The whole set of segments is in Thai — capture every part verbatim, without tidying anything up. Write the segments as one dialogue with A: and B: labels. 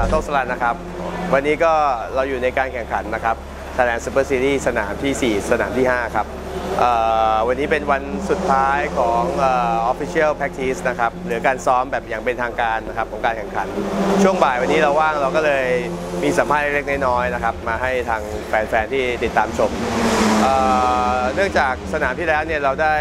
A: โต๊ะสลัดนะครับวันนี้ก็เราอยู่ในการแข่งขันนะครับ Thailand Super Series สนามที่สี่สนามที่ห้าครับวันนี้เป็นวันสุดท้ายของ Official Practice นะครับหรือการซ้อมแบบอย่างเป็นทางการนะครับของการแข่งขันช่วงบ่ายวันนี้เราว่างเราก็เลยมีสัมภาษณ์เล็กๆน้อยๆนะครับมาให้ทางแฟนๆที่ติดตามชมเนื่องจากสนามที่แล้วเนี่ยเราได้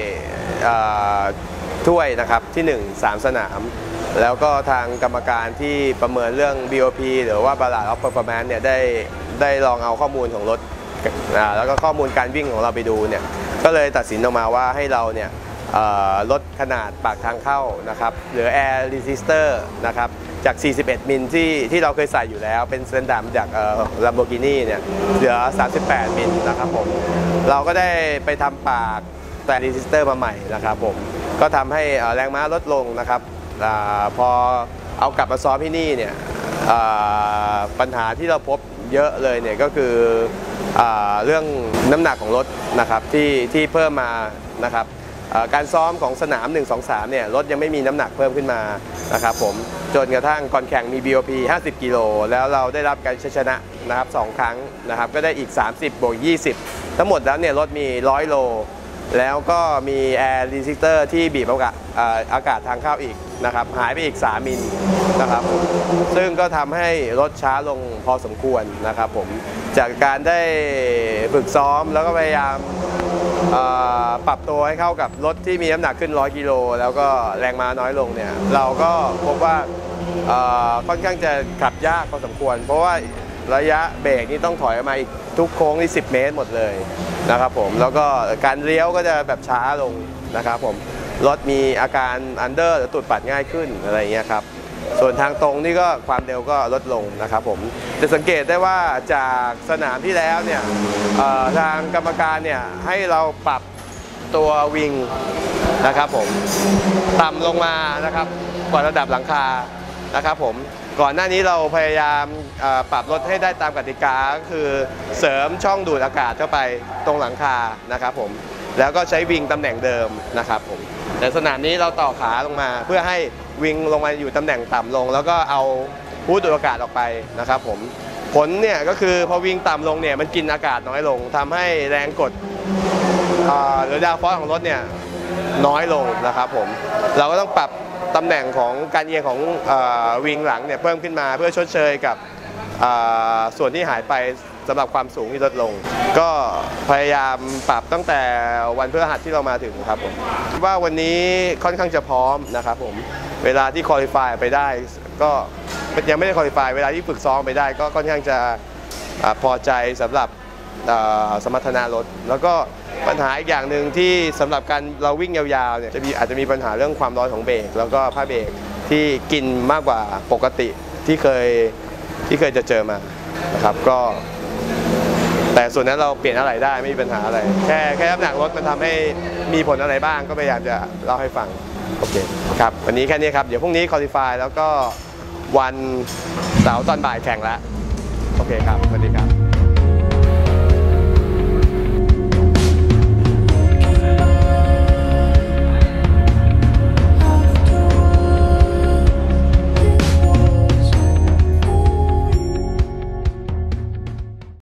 A: ถ้วยนะครับที่หนึ่ง สามสนามแล้วก็ทางกรรมการที่ประเมินเรื่อง บี โอ พี หรือว่า Balance of Performance เนี่ยได้ได้ลองเอาข้อมูลของรถแล้วก็ข้อมูลการวิ่งของเราไปดูเนี่ยก็เลยตัดสินออกมาว่าให้เราเนี่ยลดขนาดปากทางเข้านะครับเหลือ Air Resistor นะครับจาก สี่สิบเอ็ด มิลที่ที่เราเคยใส่อยู่แล้วเป็นสแตนดาร์ดจาก Lamborghini เนี่ยเหลือ สามสิบแปด มิลนะครับผมเราก็ได้ไปทำปากแต่ Resistor มาใหม่นะครับผมก็ทำให้แรงม้าลดลงนะครับอพอเอากลับมาซ้อมที่นี่เนี่ยปัญหาที่เราพบเยอะเลยเนี่ยก็คือเรื่องน้ำหนักของรถนะครับที่ที่เพิ่มมานะครับการซ้อมของสนาม หนึ่ง สอง สาม เนี่ยรถยังไม่มีน้ำหนักเพิ่มขึ้นมานะครับผมจนกระทั่งก่อนแข่งมี บี โอ พี ห้าสิบกิโลแล้วเราได้รับการชนะนะครับสองครั้งนะครับก็ได้อีกสามสิบบวกยี่สิบทั้งหมดแล้วเนี่ยรถมีหนึ่งร้อยโลแล้วก็มี Air Resistor ที่บีบอากาศอากาศทางเข้าอีกนะครับหายไปอีกสามมิลนะครับซึ่งก็ทำให้รถช้าลงพอสมควรนะครับผมจากการได้ฝึกซ้อมแล้วก็พยายามปรับตัวให้เข้ากับรถที่มีน้ำหนักขึ้นร้อยกิโลแล้วก็แรงม้าน้อยลงเนี่ยเราก็พบว่าค่อนข้างจะขับยากพอสมควรเพราะว่าระยะเบรกนี่ต้องถอยออกมาอีกทุกโค้งที่สิบเมตรหมดเลยนะครับผมแล้วก็การเลี้ยวก็จะแบบช้าลงนะครับผมรถมีอาการอันเดอร์หรือตุดปัดง่ายขึ้นอะไรเงี้ยครับส่วนทางตรงนี่ก็ความเร็วก็ลดลงนะครับผมจะสังเกตได้ว่าจากสนามที่แล้วเนี่ยทางกรรมการเนี่ยให้เราปรับตัววิงนะครับผมต่ำลงมานะครับกว่าระดับหลังคานะครับผมก่อนหน้านี้เราพยายามปรับรถให้ได้ตามกติกาก็คือเสริมช่องดูดอากาศเข้าไปตรงหลังคานะครับผมแล้วก็ใช้วิงตำแหน่งเดิมนะครับผมแต่สนามนี้เราต่อขาลงมาเพื่อให้วิงลงมาอยู่ตำแหน่งต่ำลงแล้วก็เอาฮู้ดดูดอากาศออกไปนะครับผมผลเนี่ยก็คือพอวิงต่ำลงเนี่ยมันกินอากาศน้อยลงทำให้แรงกดหรือดาวฟอร์สของรถเนี่ยน้อยลงนะครับผมเราก็ต้องปรับตำแหน่งของการเอียงของวิงหลังเนี่ยเพิ่มขึ้นมาเพื่อชดเชยกับส่วนที่หายไปสำหรับความสูงที่ลดลงก็พยายามปรับตั้งแต่วันพฤหัสที่เรามาถึงครับผมว่าวันนี้ค่อนข้างจะพร้อมนะครับผมเวลาที่คุริฟายไปได้ก็ยังไม่ได้คุริฟายเวลาที่ฝึกซ้อมไปได้ก็ค่อนข้างจะพอใจสำหรับสมรรถนะรถแล้วก็ปัญหาอีกอย่างหนึ่งที่สำหรับการเราวิ่งยาวๆเนี่ยจะมีอาจจะมีปัญหาเรื่องความร้อนของเบรกแล้วก็ผ้าเบรกที่กินมากกว่าปกติที่เคยที่เคยจะเจอมานะครับก็แต่ส่วนนั้นเราเปลี่ยนอะไรได้ไม่มีปัญหาอะไรแค่แค่น้ำหนักรถมันทำให้มีผลอะไรบ้างก็พยายามจะเล่าให้ฟังโอเคครับวันนี้แค่นี้ครับเดี๋ยวพรุ่งนี้คุริฟายแล้วก็วันเสาร์ตอนบ่ายแข่งแล้วโอเคครับสวัสดีครับ